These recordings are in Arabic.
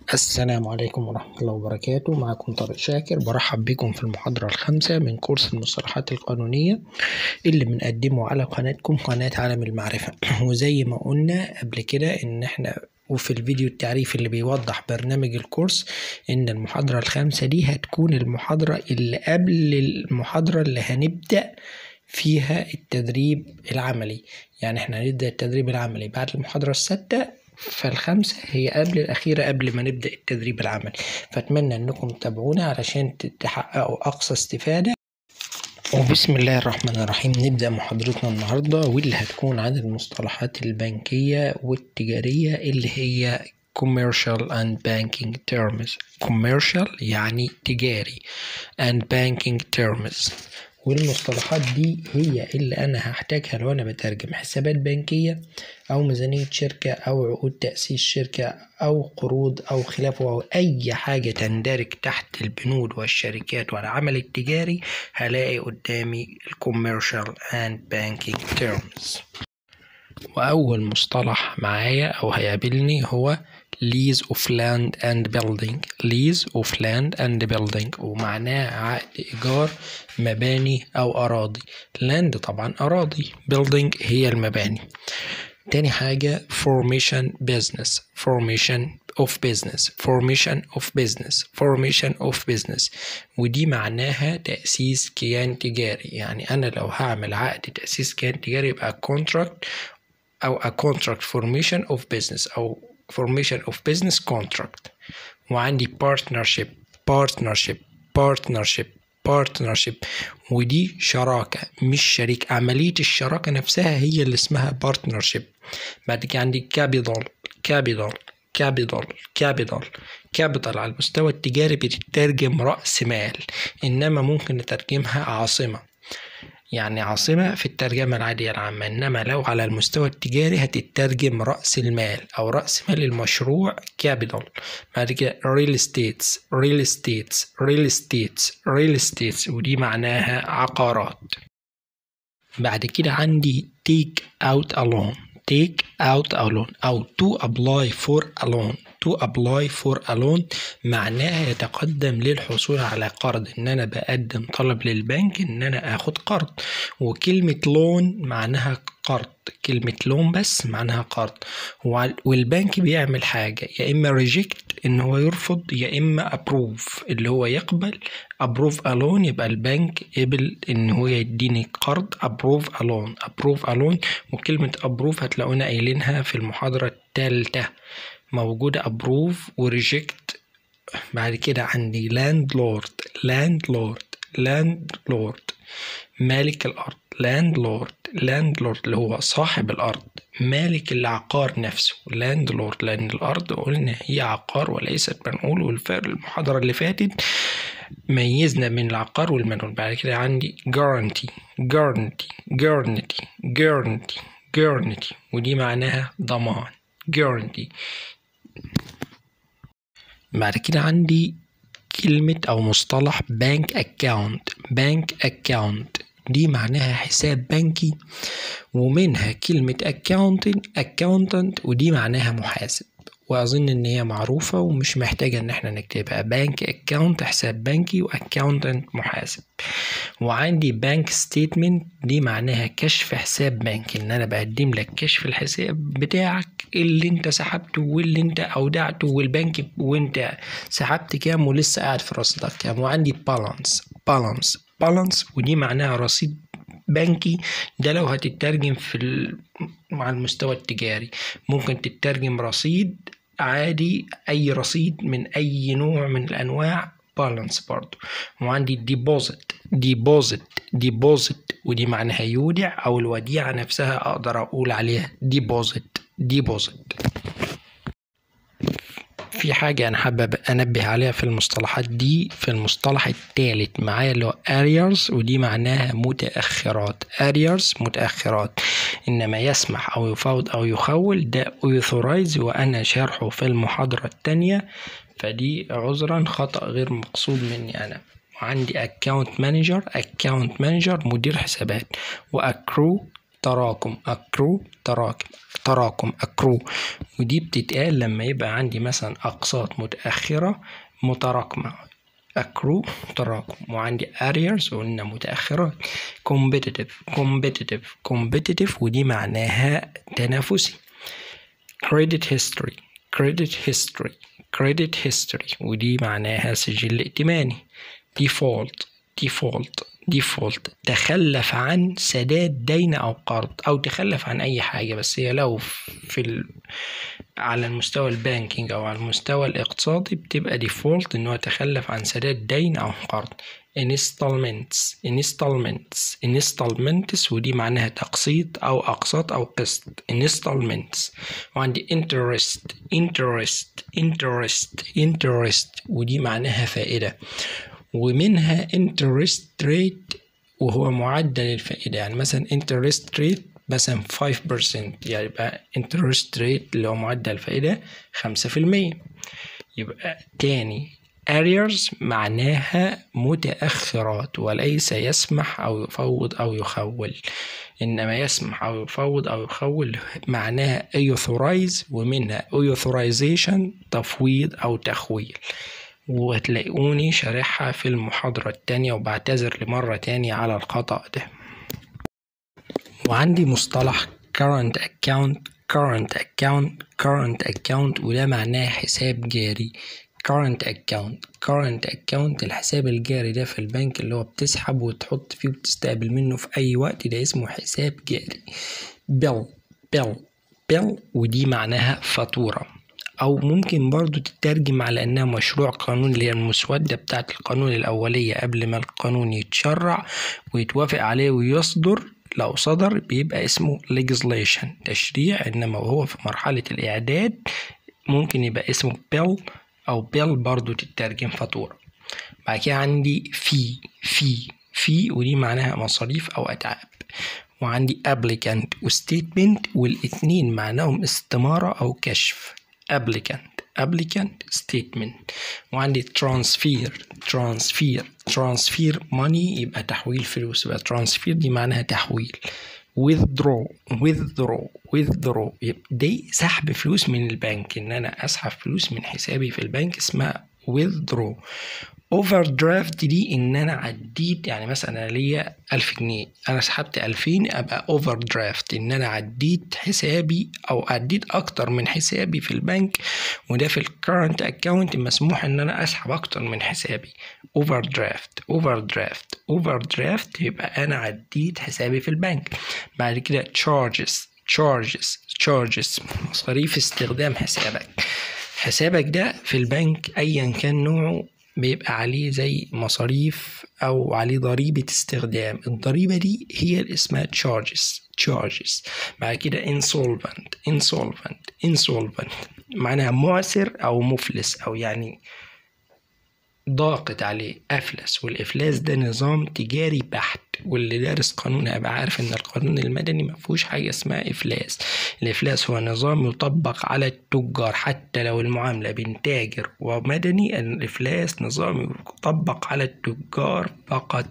السلام عليكم ورحمة الله وبركاته. معكم طارق شاكر، برحب بكم في المحاضرة الخامسة من كورس المصطلحات القانونية اللي بنقدمه على قناتكم قناة عالم المعرفة. وزي ما قلنا قبل كده ان احنا وفي الفيديو التعريفي اللي بيوضح برنامج الكورس ان المحاضرة الخامسة دي هتكون المحاضرة اللي قبل المحاضرة اللي هنبدأ فيها التدريب العملي. يعني احنا هنبدأ التدريب العملي بعد المحاضرة السادسة، فالخامسة هي قبل الأخيرة قبل ما نبدأ التدريب العملي. فأتمنى أنكم تتابعونا علشان تحققوا أقصى استفادة. وبسم الله الرحمن الرحيم نبدأ محاضرتنا النهاردة، واللي هتكون عن المصطلحات البنكية والتجارية اللي هي commercial and banking terms. commercial يعني تجاري and banking terms. والمصطلحات دي هي اللي أنا هحتاجها لو أنا بترجم حسابات بنكية أو ميزانية شركة أو عقود تأسيس شركة أو قروض أو خلافه أو أي حاجة تندرج تحت البنود والشركات والعمل التجاري. هلاقي قدامي commercial and banking terms. وأول مصطلح معايا أو هيقابلني هو lease of land and building. lease of land and building ومعناه عقد إيجار مباني أو أراضي. land طبعا أراضي، building هي المباني. تاني حاجة formation business. formation of business. formation of business. formation of business ودي معناها تأسيس كيان تجاري. يعني أنا لو هعمل عقد تأسيس كيان تجاري يبقى contract أو a contract formation of business أو formation of business contract. وعندي partnership. ودي شراكة مش شريك. عملية الشراكة نفسها هي اللي اسمها partnership. بعد كده عندي capital على المستوى التجاري بتترجم رأس مال، إنما ممكن نترجمها عاصمة. يعني عاصمة في الترجمة العادية العامة، إنما لو على المستوى التجاري هتترجم رأس المال أو رأس مال المشروع capital. بعد كده real estates ودي معناها عقارات. بعد كده عندي take out a loan أو to apply for a loan معناها يتقدم للحصول على قرض. إن أنا بقدم طلب للبنك إن أنا آخد قرض. وكلمة loan معناها قرض، كلمة loan بس معناها قرض. والبنك بيعمل حاجة، يا إما reject إن هو يرفض، يا إما approve اللي هو يقبل. approve a loan يبقى البنك قبل إن هو يديني قرض. approve a loan وكلمة approve هتلاقونا قايلينها في المحاضرة الثالثة موجودة approve و reject. بعد كده عندي landlord مالك الأرض. landlord اللي هو صاحب الأرض، مالك العقار نفسه landlord، لأن الأرض قلنا هي عقار وليست منقول. والفرق المحاضرة اللي فاتت ميزنا من العقار والمنقول. بعد كده عندي guarantee ودي معناها ضمان guarantee. بعد كده عندي كلمة أو مصطلح bank account دي معناها حساب بنكي، ومنها كلمة accountant ودي معناها محاسب. وأظن إن هي معروفة ومش محتاجة إن احنا نكتبها. بانك أكاونت حساب بنكي، وأكاونتنت محاسب. وعندي بانك ستيتمنت دي معناها كشف حساب بنكي، إن أنا بقدم لك كشف الحساب بتاعك اللي أنت سحبته واللي أنت أودعته والبنك وأنت سحبت كام ولسه قاعد في رصيدك كام. وعندي بالانس ودي معناها رصيد بنكي. ده لو هتترجم مع المستوى التجاري ممكن تترجم رصيد عادي، أي رصيد من أي نوع من الأنواع بالانس برضو. وعندي ديبوزيت ودي معناها يودع أو الوديعة نفسها أقدر أقول عليها ديبوزيت. في حاجة أنا حابب أنبه عليها في المصطلحات دي، في المصطلح الثالث معايا اللي هو arrears ودي معناها متأخرات. متأخرات، إنما يسمح أو يفوض أو يخول ده authorize، وأنا شارحه في المحاضرة الثانية، فدي عذرا خطأ غير مقصود مني أنا. وعندي account manager مدير حسابات، وaccrue تراكم تراكم accrue، ودي بتتقال لما يبقى عندي مثلا أقساط متأخرة متراكمة، accrue تراكم، وعندي arrears قلنا متأخرات. competitive ودي معناها تنافسي. credit history ودي معناها سجل ائتماني. default تخلف عن سداد دين أو قرض، أو تخلف عن أي حاجة، بس هي لو على المستوى البانكينج أو على المستوى الاقتصادي بتبقى default إنه تخلف عن سداد دين أو قرض. installments ودي معناها تقسيط أو أقساط أو قسط installments. وعندي interest ودي معناها فائدة، ومنها interest rate وهو معدل الفائدة، يعني مثلا interest rate مثلا 5%، يعني يبقى interest rate اللي هو معدل الفائدة 5%. يبقى تاني arrears معناها متأخرات، وليس يسمح أو يفوض أو يخول، إنما يسمح أو يفوض أو يخول معناها authorize، ومنها authorization تفويض أو تخويل، وهتلاقوني شارحها في المحاضرة التانية، وبعتذر لمرة تانية على الخطأ ده. وعندي مصطلح current account وده معناه حساب جاري. current account الحساب الجاري ده في البنك اللي هو بتسحب وتحط فيه وتستقبل منه في أي وقت، ده اسمه حساب جاري. bill ودي معناها فاتورة، أو ممكن برضو تترجم على أنها مشروع قانون، اللي هي المسودة بتاعت القانون الأولية قبل ما القانون يتشرع ويتوافق عليه ويصدر. لو صدر بيبقى اسمه legislation تشريع، إنما وهو في مرحلة الإعداد ممكن يبقى اسمه bill، أو bill برضو تترجم فاتورة. بعد كده عندي fee ودي معناها مصاريف أو أتعاب. وعندي applicant وstatement، والاتنين معناهم استمارة أو كشف. applicant statement. وعندي transfer money يبقى تحويل فلوس، يبقى transfer دي معناها تحويل. withdraw دي سحب فلوس من البنك، ان انا اسحب فلوس من حسابي في البنك اسمها withdraw. overdraft دي ان انا عديت، يعني مثلا انا ليا 1000 جنيه انا سحبت 2000 ابقى overdraft، ان انا عديت حسابي او عديت اكتر من حسابي في البنك، وده في الكرنت اكاونت مسموح ان انا اسحب اكتر من حسابي. overdraft يبقى انا عديت حسابي في البنك. بعد كده charges مصاريف استخدام حسابك ده في البنك ايا كان نوعه بيبقى عليه زي مصاريف أو عليه ضريبة استخدام، الضريبة دي هي اللي اسمها charges. بعد كده insolvent معناها معسر أو مفلس، أو يعني ضاقت عليه، أفلس. والإفلاس ده نظام تجاري بحت، واللي دارس قانون هيبقى عارف إن القانون المدني ما فيهوش حاجة اسمها إفلاس. الإفلاس هو نظام يطبق على التجار، حتى لو المعاملة بين تاجر ومدني، الإفلاس نظام يطبق على التجار فقط.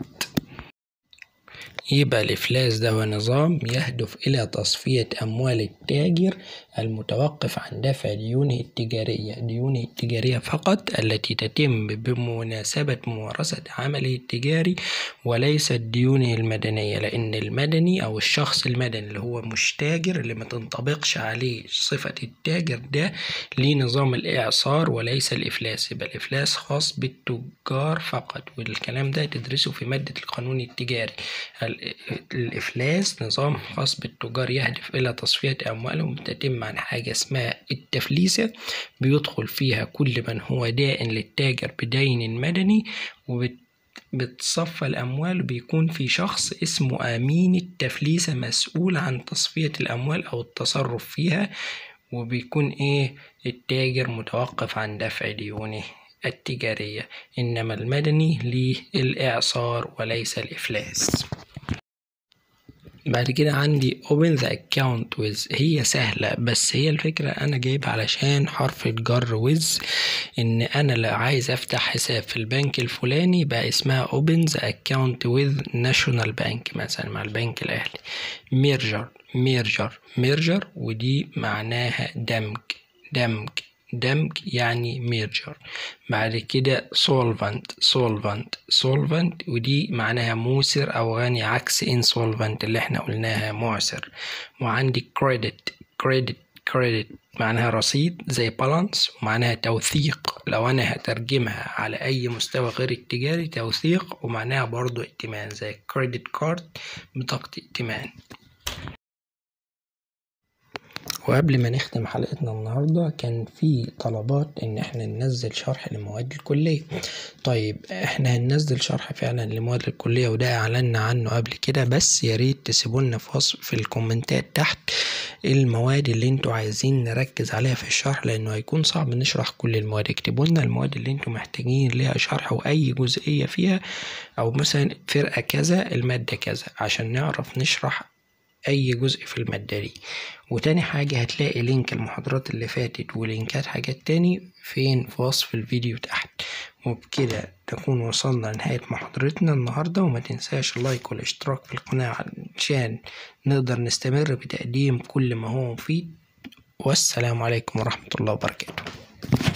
يبقى الإفلاس ده هو نظام يهدف إلى تصفية أموال التاجر المتوقف عن دفع ديونه التجارية فقط، التي تتم بمناسبة ممارسة عمله التجاري، وليس ديونه المدنية، لأن المدني أو الشخص المدني اللي هو مش تاجر، اللي ما تنطبقش عليه صفة التاجر، ده ليه نظام الإعصار وليس الإفلاس. يبقى الإفلاس خاص بالتجار فقط، والكلام ده تدرسه في مادة القانون التجاري. الإفلاس نظام خاص بالتجار يهدف إلى تصفية أموالهم، تتم عن حاجة اسمها التفليسة، بيدخل فيها كل من هو دائن للتاجر بدين مدني، وبتصفى الأموال، بيكون في شخص اسمه أمين التفليسة مسؤول عن تصفية الأموال أو التصرف فيها، وبيكون التاجر متوقف عن دفع ديونه التجارية، إنما المدني للإعصار وليس الإفلاس. بعد كده عندي open the account with، هي سهلة بس هي الفكرة أنا جايب علشان حرف الجر with ان انا لو عايز افتح حساب في البنك الفلاني بقى اسمها opens account with national bank مثلا مع البنك الاهلي. ميرجر ودي معناها دمج يعني ميرجر. بعد كده solvent ودي معناها موسر او غني عكس insolvent اللي احنا قلناها معسر. وعندي credit معناها رصيد زي بالانس، ومعناها توثيق لو انا هترجمها على اي مستوى غير التجاري توثيق، ومعناها برضو ائتمان زي كريدت كارد بطاقة ائتمان. وقبل ما نختم حلقتنا النهاردة كان في طلبات ان احنا ننزل شرح لمواد الكلية. طيب احنا هننزل شرح فعلا لمواد الكلية وده اعلنا عنه قبل كده، بس يا ريت تسيبولنا في الكومنتات تحت المواد اللي انتوا عايزين نركز عليها في الشرح، لانه هيكون صعب نشرح كل المواد. اكتبوا لنا المواد اللي انتوا محتاجين ليها شرح واي جزئية فيها، او مثلا فرقة كذا المادة كذا، عشان نعرف نشرح اي جزء في المادة دي. وتاني حاجة هتلاقي لينك المحاضرات اللي فاتت ولينكات حاجات تاني فين في وصف الفيديو تحت. وبكده نكون وصلنا لنهاية محاضرتنا النهاردة، وما تنساش اللايك والاشتراك في القناة عشان نقدر نستمر بتقديم كل ما هو مفيد. والسلام عليكم ورحمة الله وبركاته.